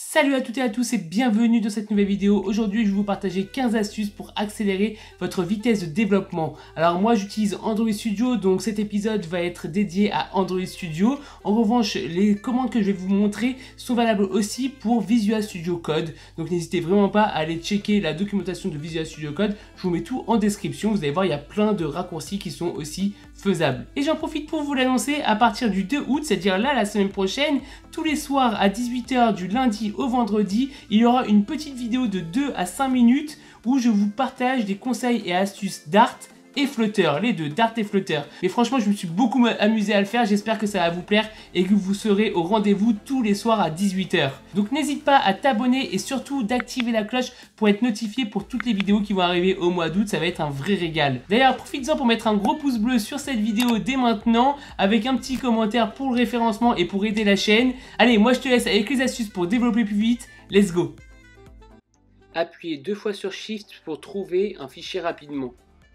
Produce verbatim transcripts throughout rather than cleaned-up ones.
Salut à toutes et à tous et bienvenue dans cette nouvelle vidéo. Aujourd'hui je vais vous partager quinze astuces pour accélérer votre vitesse de développement. Alors moi j'utilise Android Studio, donc cet épisode va être dédié à Android Studio. En revanche, les commandes que je vais vous montrer sont valables aussi pour Visual Studio Code. Donc n'hésitez vraiment pas à aller checker la documentation de Visual Studio Code. Je vous mets tout en description, vous allez voir il y a plein de raccourcis qui sont aussi faisables. Et j'en profite pour vous l'annoncer, à partir du deux août, c'est-à-dire là la semaine prochaine, tous les soirs à dix-huit heures du lundi au vendredi, il y aura une petite vidéo de deux à cinq minutes où je vous partage des conseils et astuces Dart et Flutter, les deux, Dart et Flutter. Mais franchement, je me suis beaucoup amusé à le faire, j'espère que ça va vous plaire et que vous serez au rendez-vous tous les soirs à dix-huit heures. Donc n'hésite pas à t'abonner et surtout d'activer la cloche pour être notifié pour toutes les vidéos qui vont arriver au mois d'août, ça va être un vrai régal. D'ailleurs, profite-en pour mettre un gros pouce bleu sur cette vidéo dès maintenant, avec un petit commentaire pour le référencement et pour aider la chaîne. Allez, moi je te laisse avec les astuces pour développer plus vite, let's go! Appuyez deux fois sur Shift pour trouver un fichier rapidement.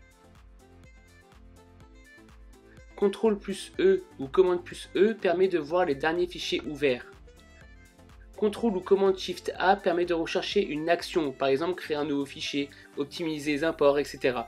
contrôle plus E ou commande plus E permet de voir les derniers fichiers ouverts. contrôle ou commande Shift A permet de rechercher une action, par exemple créer un nouveau fichier, optimiser les imports, et cetera.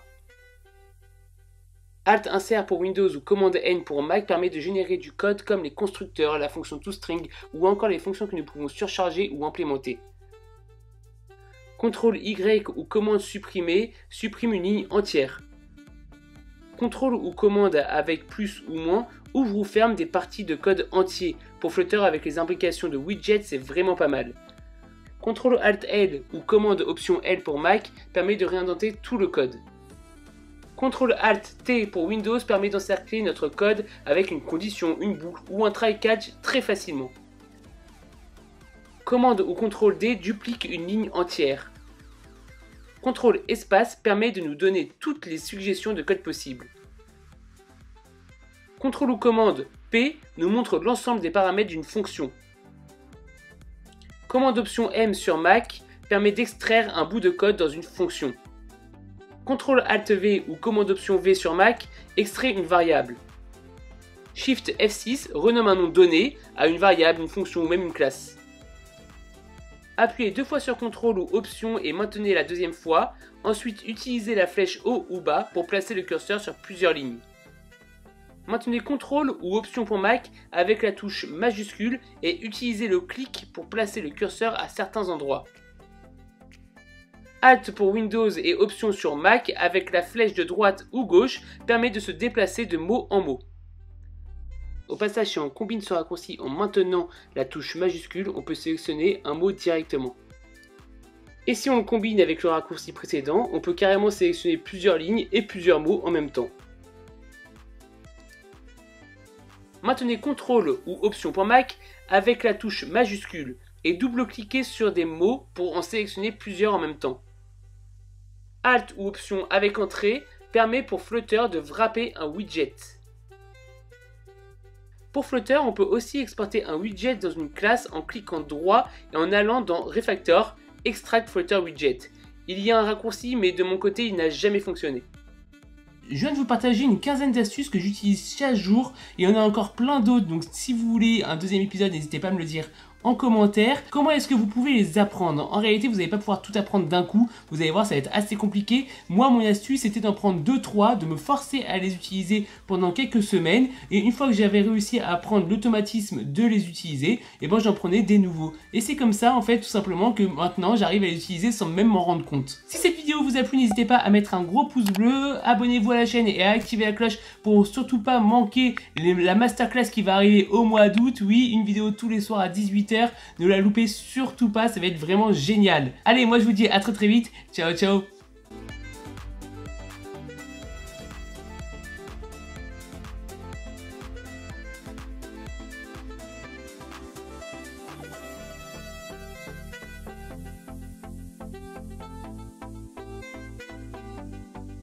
Alt Insert pour Windows ou commande N pour Mac permet de générer du code comme les constructeurs, la fonction toString ou encore les fonctions que nous pouvons surcharger ou implémenter. contrôle Y ou commande supprimer supprime une ligne entière. contrôle ou commande avec plus ou moins ouvre ou ferme des parties de code entier. Pour Flutter avec les imbrications de widgets, c'est vraiment pas mal. contrôle Alt L ou commande Option L pour Mac permet de réindenter tout le code. contrôle Alt T pour Windows permet d'encercler notre code avec une condition, une boucle ou un try-catch très facilement. Commande ou contrôle D duplique une ligne entière. contrôle espace permet de nous donner toutes les suggestions de code possibles. contrôle ou commande P nous montre l'ensemble des paramètres d'une fonction. Commande option M sur Mac permet d'extraire un bout de code dans une fonction. contrôle Alt V ou commande option V sur Mac extrait une variable. Shift F six renomme un nom donné à une variable, une fonction ou même une classe. Appuyez deux fois sur contrôle ou option et maintenez la deuxième fois. Ensuite, utilisez la flèche haut ou bas pour placer le curseur sur plusieurs lignes. Maintenez contrôle ou option pour Mac avec la touche majuscule et utilisez le clic pour placer le curseur à certains endroits. Alt pour Windows et option sur Mac avec la flèche de droite ou gauche permet de se déplacer de mot en mot. Au passage, si on combine ce raccourci en maintenant la touche majuscule, on peut sélectionner un mot directement. Et si on le combine avec le raccourci précédent, on peut carrément sélectionner plusieurs lignes et plusieurs mots en même temps. Maintenez contrôle ou option pour Mac avec la touche majuscule et double-cliquez sur des mots pour en sélectionner plusieurs en même temps. Alt ou option avec entrée permet pour Flutter de wrapper un widget. Pour Flutter, on peut aussi exporter un widget dans une classe en cliquant droit et en allant dans Refactor, Extract Flutter Widget. Il y a un raccourci, mais de mon côté, il n'a jamais fonctionné. Je viens de vous partager une quinzaine d'astuces que j'utilise chaque jour et il y en a encore plein d'autres. Donc si vous voulez un deuxième épisode, n'hésitez pas à me le dire en commentaire. Comment est-ce que vous pouvez les apprendre? En réalité, vous n'allez pas pouvoir tout apprendre d'un coup. Vous allez voir, ça va être assez compliqué. Moi, mon astuce, c'était d'en prendre deux trois, de me forcer à les utiliser pendant quelques semaines. Et une fois que j'avais réussi à apprendre l'automatisme de les utiliser, et ben j'en prenais des nouveaux. Et c'est comme ça, en fait, tout simplement, que maintenant, j'arrive à les utiliser sans même m'en rendre compte. Si cette vidéo vous a plu, n'hésitez pas à mettre un gros pouce bleu, abonnez-vous à la chaîne et à activer la cloche pour surtout pas manquer les, la masterclass qui va arriver au mois d'août. Oui, une vidéo tous les soirs à dix-huit heures. Ne la loupez surtout pas, ça va être vraiment génial. Allez, moi je vous dis à très très vite. Ciao, ciao.